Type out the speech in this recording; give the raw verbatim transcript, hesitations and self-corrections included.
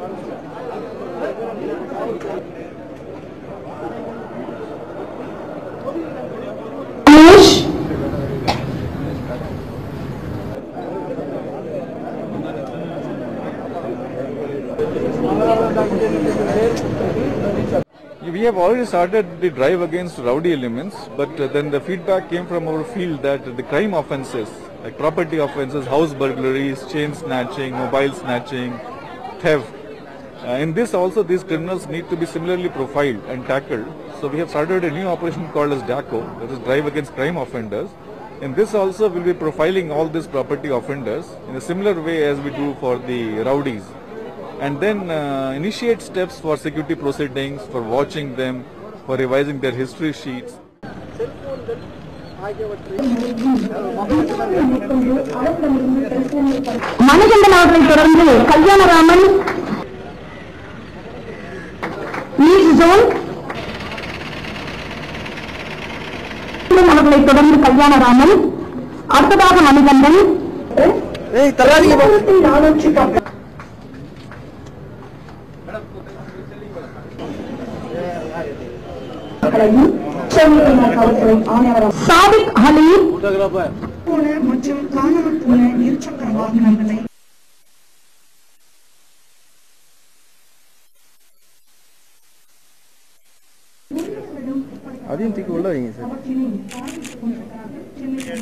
We have already started the drive against rowdy elements, but uh, then the feedback came from our field that the crime offences, like property offences, house burglaries, chain snatching, mobile snatching, theft, uh, in this also these criminals need to be similarly profiled and tackled. So we have started a new operation called as DACO, that is Drive Against Crime Offenders. In this also we will be profiling all these property offenders in a similar way as we do for the rowdies. And then uh, initiate steps for security proceedings, for watching them, for revising their history sheets. Manikandan அவர்களை தொடர்ந்து கல்யாணராமன் அவர்களை தொடர்ந்து கல்யாணராமன் அடுத்ததாக மணிகண்டன் சாதிக் அலி மற்றும் காணாமல் போன இருசக்கர வாகனங்களை அதையும் தூக்கி உள்ள வைங்க சார்.